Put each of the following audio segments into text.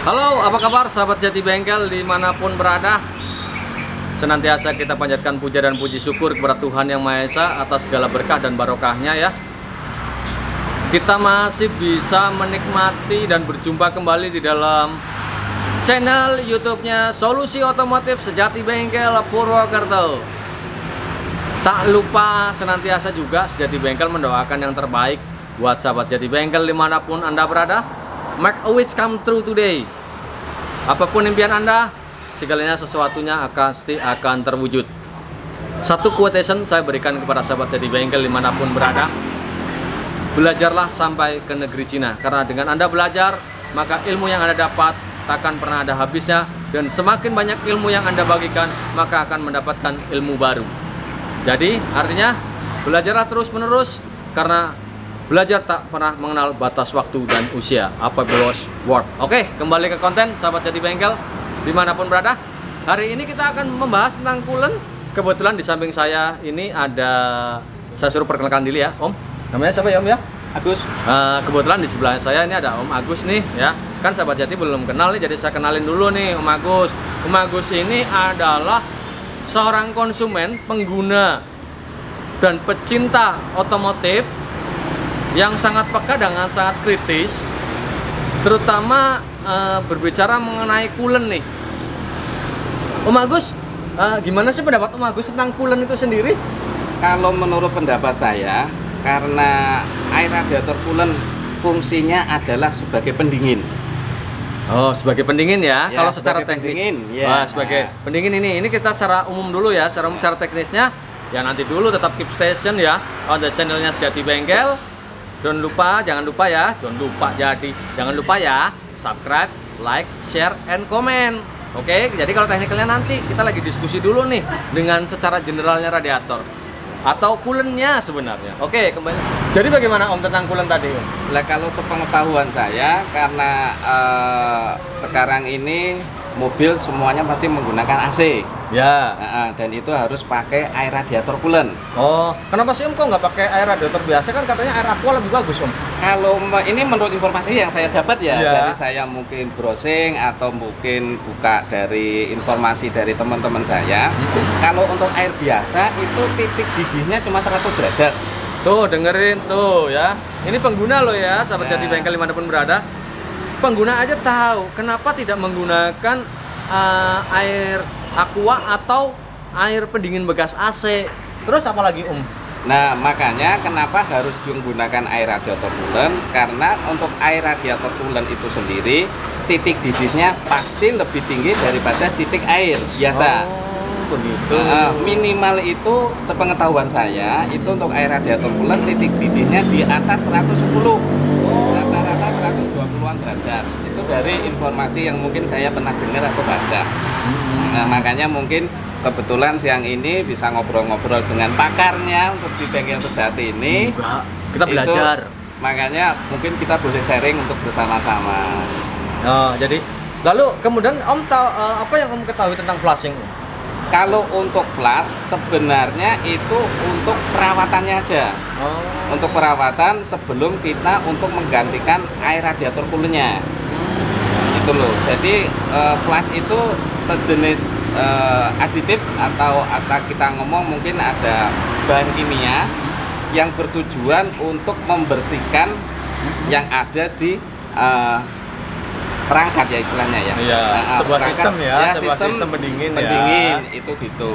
Halo, apa kabar sahabat Jati Bengkel dimanapun berada? Senantiasa kita panjatkan puja dan puji syukur kepada Tuhan Yang Maha Esa atas segala berkah dan barokahnya ya. Kita masih bisa menikmati dan berjumpa kembali di dalam channel YouTube-nya Solusi Otomotif Sejati Bengkel Purwokerto. Tak lupa senantiasa juga Sejati Bengkel mendoakan yang terbaik buat sahabat Jati Bengkel dimanapun Anda berada. Make a wish come true today. Apapun impian Anda, segalanya sesuatunya pasti akan terwujud. Satu quotation saya berikan kepada sahabat Jati Bengkel dimanapun berada. Belajarlah sampai ke negeri Cina. Karena dengan Anda belajar, maka ilmu yang Anda dapat takkan pernah ada habisnya. Dan semakin banyak ilmu yang Anda bagikan, maka akan mendapatkan ilmu baru. Jadi artinya belajarlah terus menerus. Karena belajar tak pernah mengenal batas waktu dan usia. Apa was word. Oke, kembali ke konten sahabat Jati Bengkel dimanapun berada. Hari ini kita akan membahas tentang coolant. Kebetulan di samping saya ini ada, saya suruh perkenalkan diri ya, Om. Namanya siapa ya, Om ya? Agus. Kebetulan di sebelah saya ini ada Om Agus nih ya. Kan sahabat Jati belum kenal nih, jadi saya kenalin dulu nih Om Agus. Om Agus ini adalah seorang konsumen, pengguna dan pecinta otomotif yang sangat peka dengan sangat kritis, terutama berbicara mengenai coolant nih. Om Agus, gimana sih pendapat Om Agus tentang coolant itu sendiri? Kalau menurut pendapat saya, karena air radiator coolant fungsinya adalah sebagai pendingin. Oh, sebagai pendingin ya, Ya, kalau secara sebagai teknis. pendingin, ya. Wah, sebagai pendingin ini kita secara umum dulu ya, secara umum, secara teknisnya. Ya nanti dulu tetap keep station ya, ada channelnya Sejati Bengkel. Jangan lupa ya, jangan lupa ya, subscribe, like, share, and comment. Oke, jadi kalau teknikalnya nanti kita lagi diskusi dulu nih dengan secara generalnya radiator atau coolantnya sebenarnya. Oke, kembali. Jadi bagaimana Om tentang coolant tadi Om? Nah, kalau sepengetahuan saya, karena sekarang ini mobil semuanya pasti menggunakan AC. Ya. Dan itu harus pakai air radiator coolant. Oh, kenapa sih Om kok nggak pakai air radiator biasa? Kan katanya air aqua lebih bagus Om. Kalau ini menurut informasi yang saya dapat ya, Ya. dari saya mungkin browsing atau mungkin buka dari informasi dari teman-teman saya. Kalau untuk air biasa itu titik didihnya cuma 100 derajat. Tuh dengerin tuh ya. Ini pengguna loh ya, sahabat Jati Bengkel dimanapun berada. Pengguna aja tahu kenapa tidak menggunakan air aqua atau air pendingin bekas AC. Terus apa lagi Om? Nah, makanya kenapa harus menggunakan air radiator coolant? Karena untuk air radiator coolant itu sendiri titik didihnya pasti lebih tinggi daripada titik air biasa. Oh, begitu. Minimal itu sepengetahuan saya itu untuk air radiator coolant titik didihnya di atas 110. Rata-rata 120-an derajat. Itu dari informasi yang mungkin saya pernah dengar atau baca. Nah, makanya mungkin kebetulan siang ini bisa ngobrol-ngobrol dengan pakarnya untuk di Bengkel Sejati ini. Enggak, kita belajar. Makanya mungkin kita boleh sharing untuk bersama-sama. Oh, jadi lalu kemudian Om tahu apa yang Om ketahui tentang flashing? Kalau untuk flash sebenarnya itu untuk perawatannya aja. Oh. Untuk perawatan sebelum kita untuk menggantikan air radiator coolantnya. Itu loh. Jadi flash itu sejenis aditif atau kita ngomong mungkin ada bahan kimia yang bertujuan untuk membersihkan yang ada di perangkat ya istilahnya ya. Iya, sebuah sistem ya, sebuah sistem pendingin ya. Itu gitu.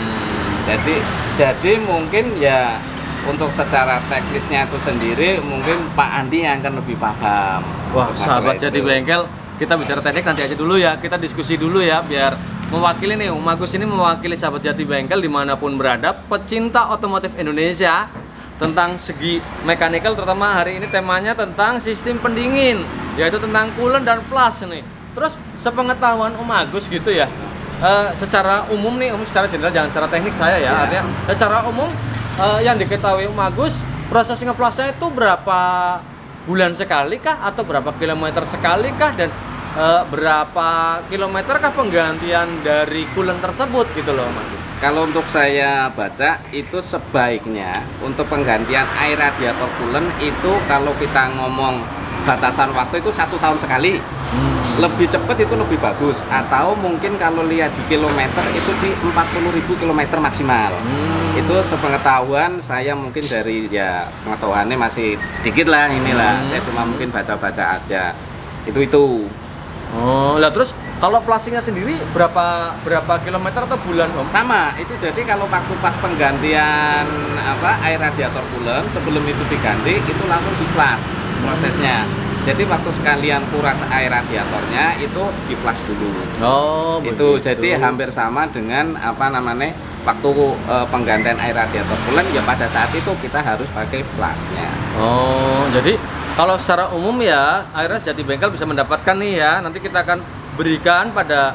Jadi mungkin ya untuk secara teknisnya itu sendiri mungkin Pak Andi yang akan lebih paham. Wah, sahabat Jati Bengkel, kita bicara teknik nanti aja dulu ya, kita diskusi dulu ya, biar mewakili nih, Om Agus ini mewakili sahabat Jati Bengkel dimanapun berada, pecinta otomotif Indonesia, tentang segi mekanikal, terutama hari ini temanya tentang sistem pendingin, yaitu tentang coolant dan flash nih. Terus sepengetahuan Om Agus gitu ya, secara umum nih, Om, secara general, jangan secara teknik saya ya, artinya secara umum yang diketahui Om Agus, proses nge-flashnya itu berapa bulan sekali kah atau berapa kilometer sekali kah, dan berapa kilometer kah penggantian dari coolant tersebut gitu loh Om Agus? Kalau untuk saya baca itu sebaiknya untuk penggantian air radiator coolant itu kalau kita ngomong batasan waktu itu 1 tahun sekali. Lebih cepat itu lebih bagus, atau mungkin kalau lihat di kilometer itu di 40.000 kilometer maksimal. Itu sepengetahuan saya, mungkin dari ya pengetahuannya masih sedikit lah inilah. Saya cuma mungkin baca-baca aja. Itu. Oh, lah terus kalau flashingnya sendiri berapa kilometer atau bulan, Om? Sama, itu jadi kalau waktu pas penggantian air radiator coolant, sebelum itu diganti itu langsung di flash prosesnya. Jadi waktu sekalian kuras air radiatornya itu di flash dulu. Oh, itu begitu. jadi hampir sama dengan waktu penggantian air radiator coolant, ya pada saat itu kita harus pakai flashnya. Oh, jadi kalau secara umum ya, ARS Jati Bengkel bisa mendapatkan nih ya. Nanti kita akan berikan pada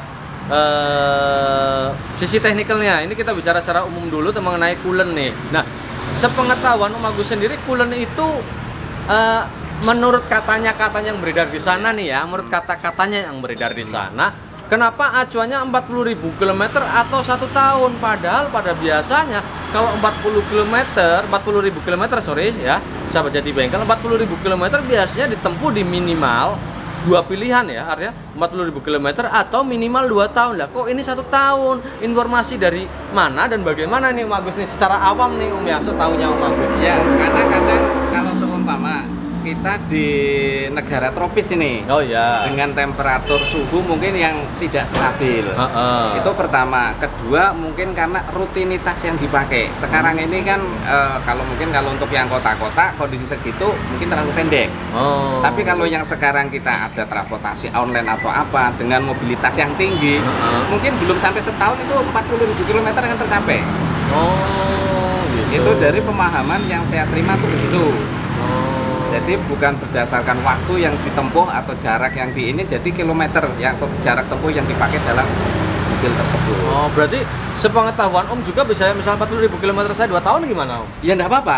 sisi teknikalnya. Ini kita bicara secara umum dulu mengenai coolant nih. Nah, sepengetahuan Om Agus sendiri, coolant itu menurut katanya yang beredar di sana nih ya, menurut kata-katanya yang beredar di sana, kenapa acuannya 40.000 km atau 1 tahun? Padahal pada biasanya kalau 40.000 km sorry ya, sahabat Jati Bengkel, 40.000 km biasanya ditempuh di minimal 2 pilihan ya, artinya 40.000 km atau minimal 2 tahun. Lah kok ini 1 tahun? Informasi dari mana dan bagaimana nih Om Agus nih secara awam nih Om ya, setahunya Om Agus? Ya, karena kadang kalau seumpama kita di negara tropis ini, Oh ya, dengan temperatur suhu mungkin yang tidak stabil. Itu pertama. Kedua, mungkin karena rutinitas yang dipakai. Sekarang ini kan kalau untuk yang kota-kota kondisi segitu mungkin terlalu pendek. Tapi kalau yang sekarang kita ada transportasi online atau apa dengan mobilitas yang tinggi, mungkin belum sampai setahun itu 40.000 km akan tercapai. Gitu. Itu dari pemahaman yang saya terima tuh begitu. Jadi bukan berdasarkan waktu yang ditempuh atau jarak yang jadi kilometer yang jarak tempuh yang dipakai dalam mobil tersebut. Oh, berarti sepengetahuan Om juga bisa misal 40.000 km saya 2 tahun gimana Om? Ya enggak apa-apa.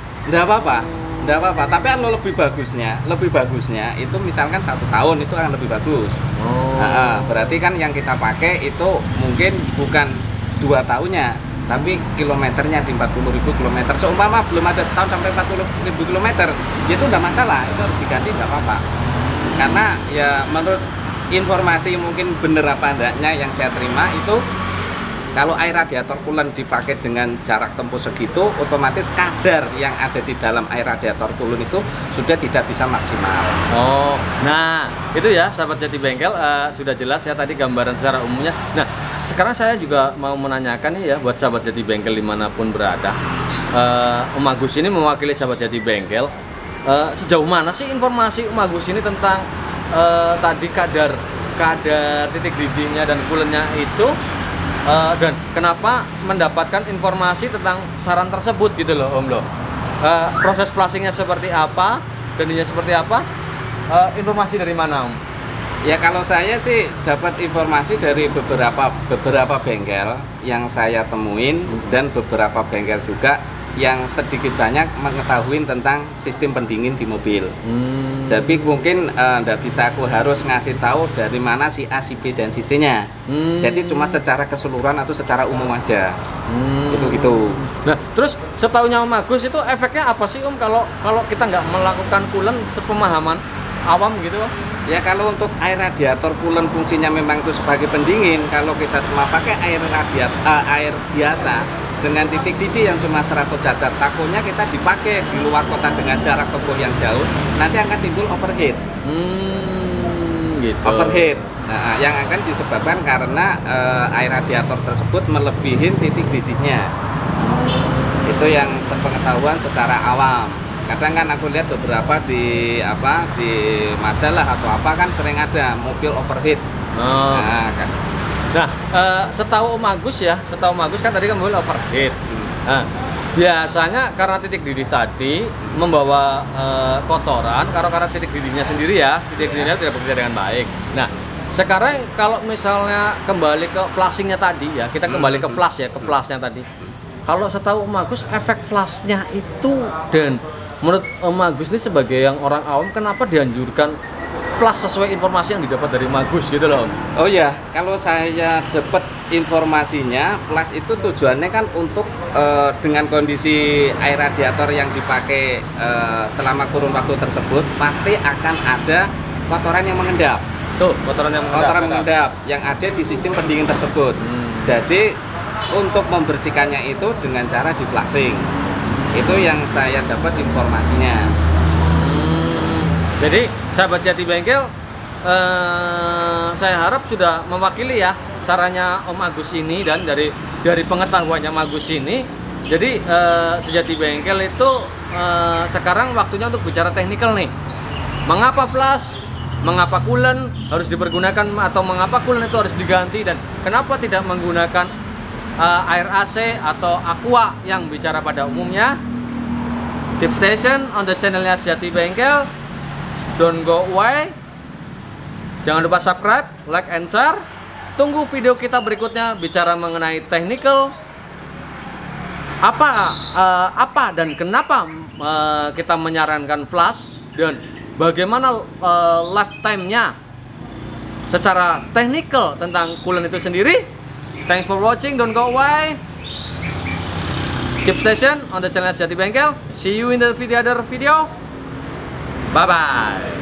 Tapi kalau lebih bagusnya itu misalkan 1 tahun itu akan lebih bagus. Berarti kan yang kita pakai itu mungkin bukan 2 tahunnya, tapi kilometernya di 40.000 km. Seumpama belum ada setahun sampai 40.000 km, itu udah masalah, itu harus diganti, nggak apa-apa. Karena ya menurut informasi mungkin bener apa enggaknya yang saya terima itu, kalau air radiator coolant dipakai dengan jarak tempuh segitu, otomatis kadar yang ada di dalam air radiator coolant itu sudah tidak bisa maksimal. Oh, nah itu ya sahabat Jati Bengkel, sudah jelas ya tadi gambaran secara umumnya. Nah, sekarang saya juga mau menanyakan nih ya buat sahabat Jati Bengkel dimanapun berada, Om Agus ini mewakili sahabat Jati Bengkel, sejauh mana sih informasi Om Agus ini tentang tadi kadar titik didihnya dan coolantnya itu, dan kenapa mendapatkan informasi tentang saran tersebut gitu loh Om loh. Proses flashingnya seperti apa, daninya seperti apa, informasi dari mana Om? Ya kalau saya sih dapat informasi dari beberapa bengkel yang saya temuin, dan beberapa bengkel juga yang sedikit banyak mengetahui tentang sistem pendingin di mobil. Jadi mungkin nggak bisa aku harus ngasih tahu dari mana si A, si B, dan si C-nya. Jadi cuma secara keseluruhan atau secara umum aja. Gitu. Nah, terus setahunya Om Agus itu efeknya apa sih Om kalau kita nggak melakukan coolant sepemahaman awam gitu Om? Ya kalau untuk air radiator coolant fungsinya memang itu sebagai pendingin. Kalau kita cuma pakai air biasa dengan titik didih yang cuma 100 derajat, takutnya kita dipakai di luar kota dengan jarak tempuh yang jauh, nanti akan timbul overheat. Gitu. Overheat. Nah, yang akan disebabkan karena air radiator tersebut melebihi titik didihnya. Itu yang sepengetahuan secara awam. Kadang kan aku lihat beberapa di majalah atau apa kan sering ada mobil overheat. Nah, kan. Nah, setahu Om Agus kan tadi kan mobil overheat. Nah, biasanya karena titik didih tadi membawa kotoran, karena titik didihnya sendiri ya, titik didihnya tidak bekerja dengan baik. Nah, sekarang kalau misalnya kembali ke flashingnya tadi ya, kita kembali ke flashnya tadi. Kalau setahu Om Agus, efek flashnya itu, dan menurut Om Agus ini sebagai yang orang awam, kenapa dianjurkan flash sesuai informasi yang didapat dari Om Agus gitu loh Om? Oh ya, kalau saya dapat informasinya, flash itu tujuannya kan untuk dengan kondisi air radiator yang dipakai selama kurun waktu tersebut, pasti akan ada kotoran yang mengendap. Tuh, kotoran yang kotoran mengendap yang ada di sistem pendingin tersebut. Jadi untuk membersihkannya itu dengan cara di flushing. Itu yang saya dapat informasinya. Jadi sahabat Jati Bengkel, saya harap sudah mewakili ya caranya Om Agus ini, dan dari pengetahuannya Om Agus ini. Jadi sejati bengkel itu sekarang waktunya untuk bicara teknikal nih. Mengapa flash, mengapa coolant harus dipergunakan, atau mengapa coolant itu harus diganti, dan kenapa tidak menggunakan air AC atau aqua yang bicara pada umumnya. Keep station on the channelnya Sejati Bengkel. Don't go away. Jangan lupa subscribe, like, and share. Tunggu video kita berikutnya bicara mengenai technical. Apa dan kenapa kita menyarankan flash, dan bagaimana lifetime-nya secara technical tentang coolant itu sendiri. Thanks for watching. Don't go away. Keep station on the channel Sejati Bengkel. See you in the other video. Bye bye.